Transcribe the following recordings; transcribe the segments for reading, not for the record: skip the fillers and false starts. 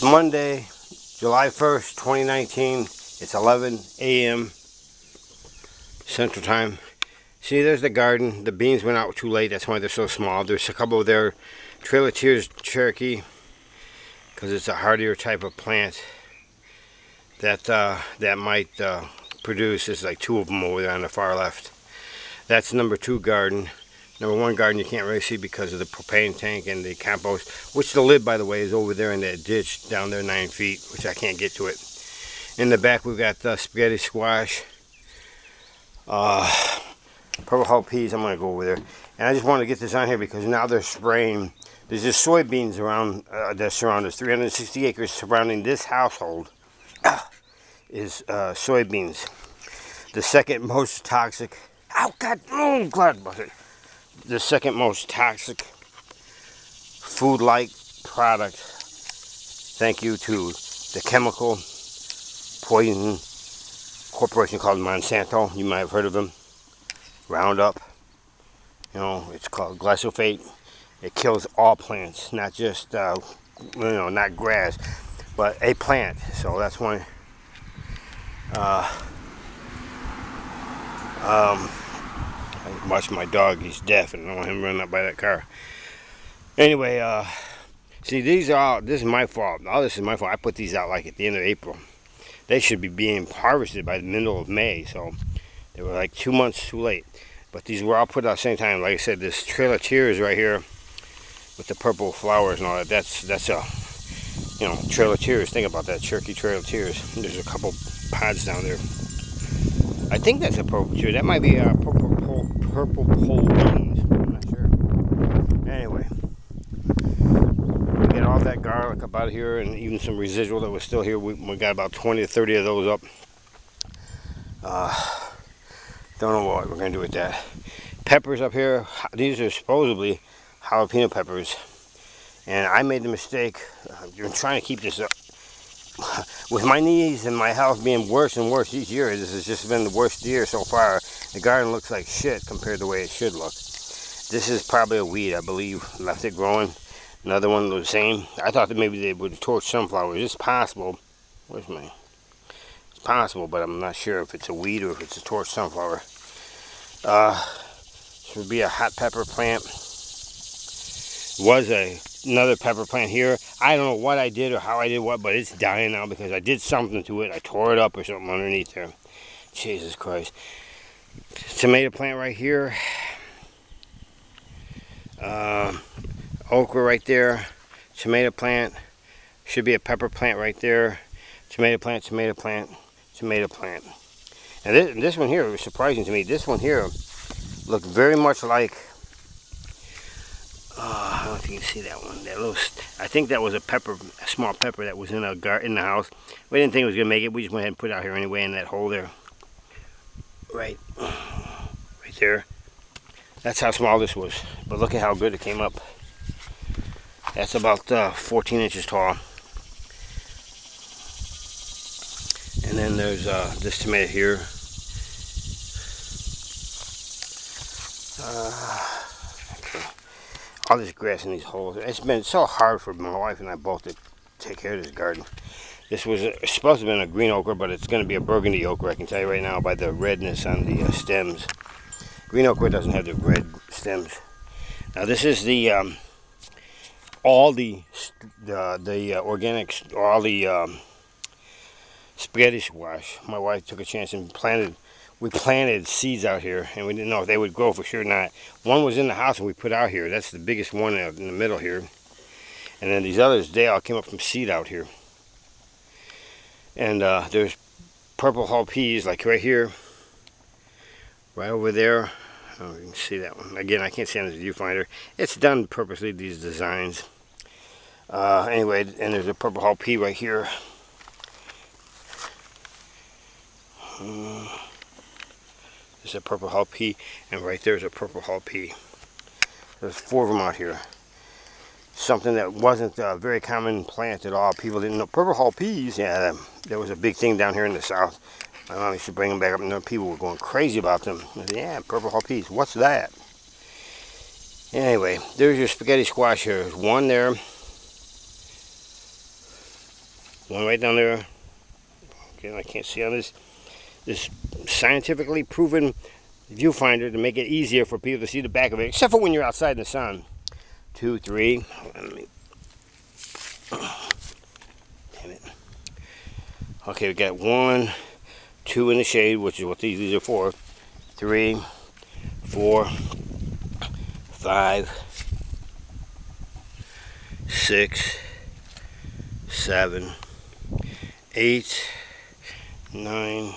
Monday, July 1st, 2019. It's 11 a.m. Central Time. See, there's the garden. The beans went out too late. That's why they're so small. There's a couple of their Trailer Tears Cherokee, because it's a hardier type of plant that that might produce. There's like two of them over there on the far left. That's number 2 garden. Number 1 garden you can't really see because of the propane tank and the compost, which the lid, by the way, is over there in that ditch down there 9 feet, which I can't get to it. In the back we've got spaghetti squash, purple hull peas. I'm going to go over there. And I just want to get this on here because now they're spraying. There's just soybeans around that surround us. 360 acres surrounding this household is soybeans. The second most toxic. Oh God! Oh God! The second most toxic food-like product. Thank you to the chemical poison corporation called Monsanto. You might have heard of them. Roundup. You know, it's called glyphosate. It kills all plants, not just not grass, but a plant. So that's why. I watched my dog. He's deaf, and I don't want him running up by that car. Anyway, see, these are all. This is my fault. All this is my fault. I put these out like at the end of April. They should be being harvested by the middle of May, so they were like 2 months too late. But these were all put out at the same time. Like I said, this Trailer Tears right here with the purple flowers and all that. That's a, you know, Trailer Tears. Think about that, Cherokee Trailer Tears. There's a couple pods down there. I think that's a purple tear. That might be a purple pole beans. I'm not sure. Anyway, we get all that garlic up out of here, and even some residual that was still here. We got about 20 to 30 of those up. Don't know what we're gonna do with that. Peppers up here. These are supposedly jalapeno peppers, and I made the mistake. I'm trying to keep this up. With my knees and my health being worse and worse each year, this has just been the worst year so far. The garden looks like shit compared to the way it should look. This is probably a weed, I believe. Left it growing. Another one the same. I thought that maybe they would torch sunflowers. It's possible. Where's my... It's possible, but I'm not sure if it's a weed or if it's a torch sunflower. This would be a hot pepper plant. Was another pepper plant here. I don't know what I did or how I did what, but it's dying now because I did something to it. I tore it up or something underneath there. Jesus Christ. Tomato plant right here. Okra right there. Tomato plant. Should be a pepper plant right there. Tomato plant, tomato plant, tomato plant. And this one here was surprising to me. This one here looked very much like... I don't know if you can see that one. That little, I think that was a pepper, a small pepper that was in the house. We didn't think it was gonna make it. We just went ahead and put it out here anyway in that hole there. Right there. That's how small this was. But look at how good it came up. That's about 14 inches tall. And then there's this tomato here. All this grass in these holes. It's been so hard for my wife and I both to take care of this garden. This was supposed to have been a green okra, but it's going to be a burgundy okra. I can tell you right now by the redness on the stems. Green okra doesn't have the red stems. Now this is the all the organics, all the spaghetti squash. My wife took a chance and planted. We planted seeds out here, and we didn't know if they would grow for sure or not. One was in the house and we put out here. That's the biggest one in the middle here. And then these others, they all came up from seed out here. And there's purple hull peas, like right here. Right over there. Oh, you can see that one. Again, I can't see on the viewfinder. It's done purposely, these designs. Anyway, and there's a purple hull pea right here. There's a purple hull pea, and right there's a purple hull pea. There's 4 of them out here. Something that wasn't a very common plant at all. People didn't know. Purple hull peas, yeah, there was a big thing down here in the south. My mom used to bring them back up, and people were going crazy about them. I said, yeah, purple hull peas, what's that? Anyway, there's your spaghetti squash here. There's one there. One right down there. Okay, I can't see on this scientifically proven viewfinder to make it easier for people to see the back of it, except for when you're outside in the sun. 2, 3. Let me. Damn it. Okay, we got 1, 2 in the shade, which is what these are for. 3, 4, 5, 6, 7, 8, 9,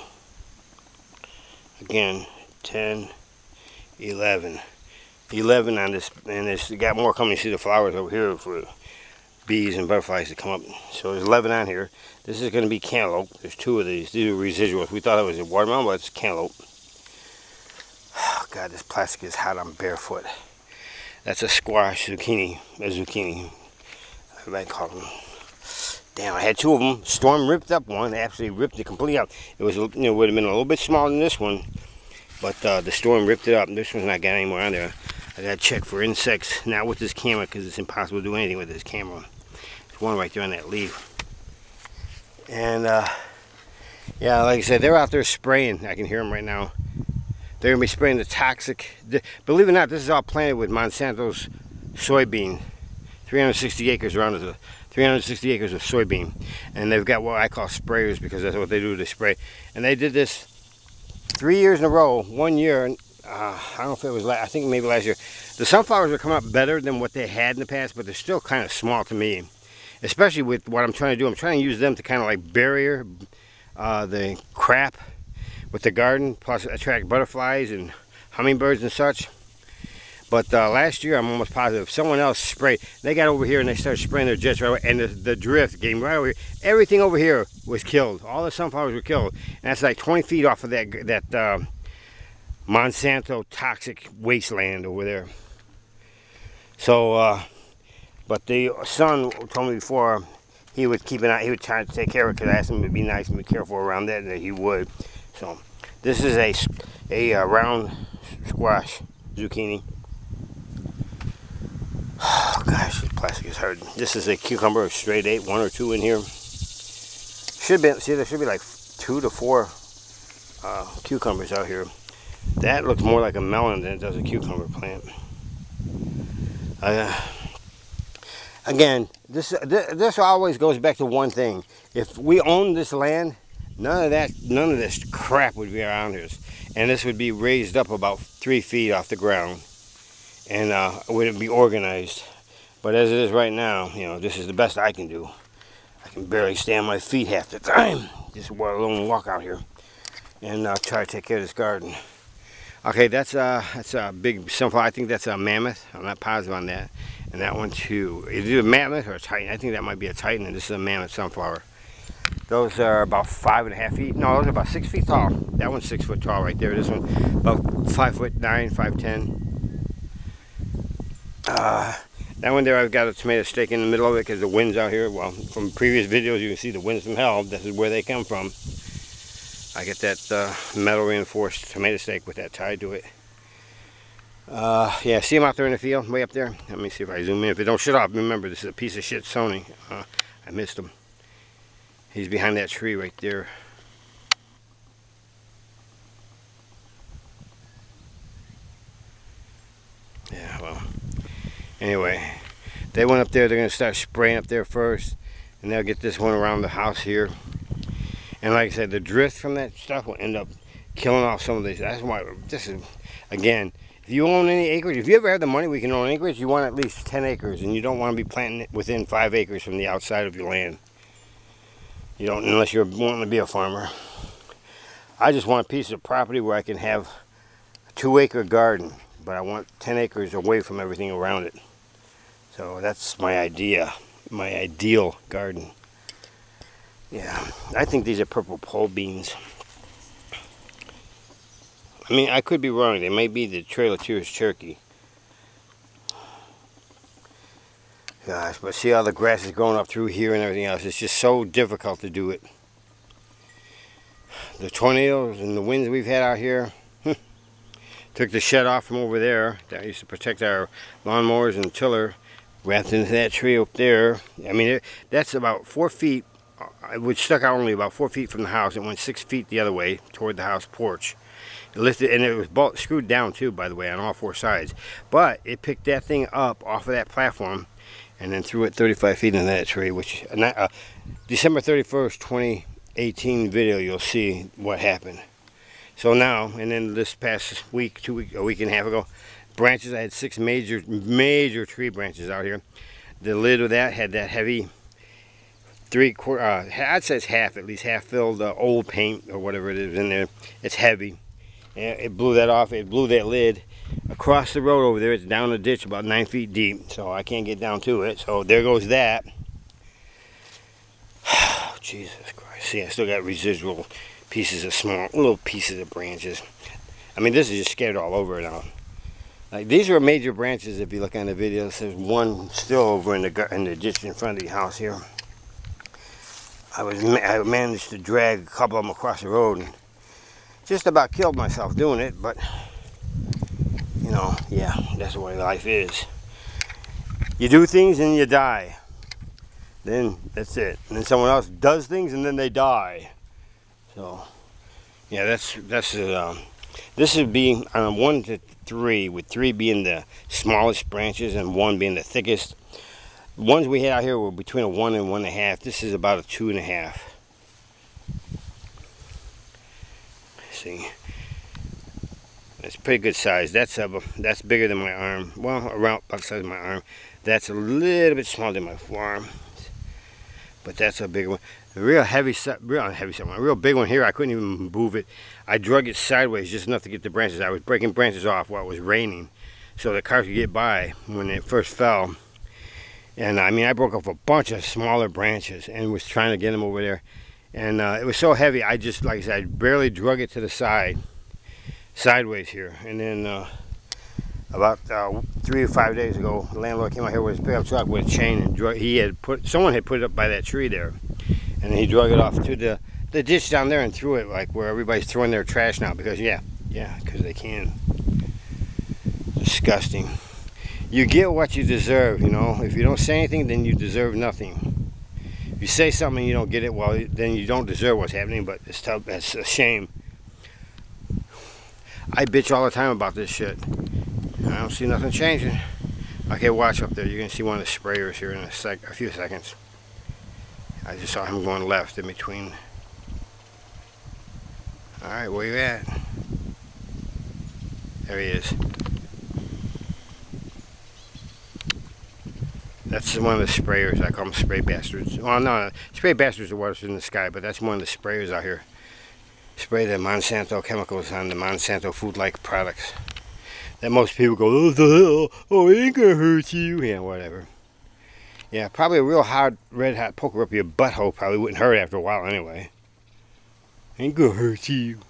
again, 10, 11. 11 on this, and you got more coming. You see the flowers over here for bees and butterflies to come up. So there's 11 on here. This is going to be cantaloupe. There's 2 of these. These are residuals. We thought it was a watermelon, but it's cantaloupe. Oh, God, this plastic is hot. I'm barefoot. That's a squash zucchini. A zucchini. Everybody call them. Damn, I had 2 of them. Storm ripped up one. They absolutely ripped it completely up. It was, would have been a little bit smaller than this one, but the storm ripped it up. This one's not got any more on there. I gotta check for insects. Not with this camera, because it's impossible to do anything with this camera. There's one right there on that leaf. And yeah, like I said, they're out there spraying. I can hear them right now. They're gonna be spraying the toxic. Believe it or not, this is all planted with Monsanto's soybean. 360 acres around it. 360 acres of soybean, and they've got what I call sprayers, because that's what they do. They spray, and they did this 3 years in a row. 1 year, I don't know if it was I think maybe last year. The sunflowers are coming up better than what they had in the past, but they're still kind of small to me, especially with what I'm trying to do. I'm trying to use them to kind of like barrier the crap with the garden, plus attract butterflies and hummingbirds and such. But last year, I'm almost positive, someone else sprayed. They got over here and they started spraying their jets right away, and the drift came right over here. Everything over here was killed. All the sunflowers were killed. And that's like 20 feet off of that Monsanto toxic wasteland over there. So, but the son told me before he would keep an eye, he would try to take care of it, because I asked him to be nice and be careful around that, and he would. So, this is a round squash zucchini. Oh gosh, this plastic is hard. This is a cucumber, a straight 8, 1 or 2 in here. Should be, see, there should be like 2 to 4 cucumbers out here. That looks more like a melon than it does a cucumber plant. Again, this always goes back to one thing. If we owned this land, none of this crap would be around here, and this would be raised up about 3 feet off the ground, and wouldn't be organized. But as it is right now, you know, this is the best I can do. I can barely stand on my feet half the time. Just alone walk out here and try to take care of this garden. Okay, that's a big sunflower. I think that's a mammoth. I'm not positive on that. And that one too. Is it a mammoth or a titan? I think that might be a titan, and this is a mammoth sunflower. Those are about 5.5 feet. No, those are about 6 feet tall. That one's 6 foot tall right there. This one about 5'9", 5'10". That one there, I've got a tomato stake in the middle of it because the wind's out here. Well, from previous videos, you can see the winds from hell. This is where they come from. I get that metal reinforced tomato stake with that tied to it. Yeah, see him out there in the field, way up there? Let me see if I zoom in. If it don't shut off, remember, this is a piece of shit Sony. I missed him. He's behind that tree right there. Yeah, well, anyway, they went up there. They're going to start spraying up there first, and they'll get this one around the house here. And like I said, the drift from that stuff will end up killing off some of these. That's why this is, again, if you own any acreage, if you ever have the money we can own acreage, you want at least 10 acres, and you don't want to be planting it within 5 acres from the outside of your land. You don't, unless you're wanting to be a farmer. I just want a piece of property where I can have a 2-acre garden, but I want 10 acres away from everything around it. So that's my idea, my ideal garden. Yeah, I think these are purple pole beans. I mean, I could be wrong. They may be the Trail of Tears Cherokee. Gosh, but see how the grass is growing up through here and everything else. It's just so difficult to do it. The tornadoes and the winds we've had out here took the shed off from over there that used to protect our lawnmowers and tiller, wrapped into that tree up there. I mean, that's about 4 feet it would stuck out only about 4 feet from the house. It went 6 feet the other way toward the house porch. It lifted, and it was screwed down too, by the way, on all 4 sides. But it picked that thing up off of that platform and then threw it 35 feet into that tree, which December 31st, 2018 video, you'll see what happened. So now, and then this past week, a week and a half ago, branches, I had 6 major tree branches out here. The lid of that had that heavy 3/4, I'd say it's at least half filled old paint or whatever it is in there. It's heavy. And it blew that off. It blew that lid across the road over there. It's down a ditch about 9 feet deep, so I can't get down to it. So there goes that. Oh, Jesus Christ. See, I still got residual pieces of little pieces of branches. I mean, this is just scattered all over now. Like, these are major branches. If you look on the video, there's one still over in the ditch in front of the house here. I managed to drag a couple of them across the road and just about killed myself doing it, but you know, yeah, that's the way life is. You do things and you die. Then that's it. And then someone else does things and then they die. So yeah, this would be 1 to 3, with 3 being the smallest branches and 1 being the thickest. The ones we had out here were between a 1 and 1.5. This is about a 2.5. See, that's pretty good size. That's bigger than my arm. Well, around about the size of my arm. That's a little bit smaller than my forearm, but that's a big one. A real big one here. I couldn't even move it. I drug it sideways just enough to get the branches. I was breaking branches off while it was raining, so the car could get by when it first fell. And I mean, I broke off a bunch of smaller branches and was trying to get them over there. And it was so heavy, I just, like I said, I barely drug it to the sideways here. And then about 3 or 5 days ago, the landlord came out here with his pickup truck with a chain and someone had put it up by that tree there. And he drug it off to the ditch down there and threw it like where everybody's throwing their trash now, because because they can. Disgusting. You get what you deserve, you know. If you don't say anything, then you deserve nothing. If you say something and you don't get it, well, then you don't deserve what's happening, but it's tough. That's a shame. I bitch all the time about this shit. I don't see nothing changing. Okay, watch up there. You're going to see one of the sprayers here in a few seconds. I just saw him going left in between. Alright, where you at? There he is. That's one of the sprayers. I call them spray bastards. Well, no, spray bastards are what's in the sky, but that's one of the sprayers out here. Spray the Monsanto chemicals on the Monsanto food-like products. That most people go, oh, the hell? Oh, it ain't gonna hurt you. Yeah, whatever. Yeah, probably a real hard, red-hot poker up your butthole probably wouldn't hurt after a while anyway. Ain't gonna hurt you.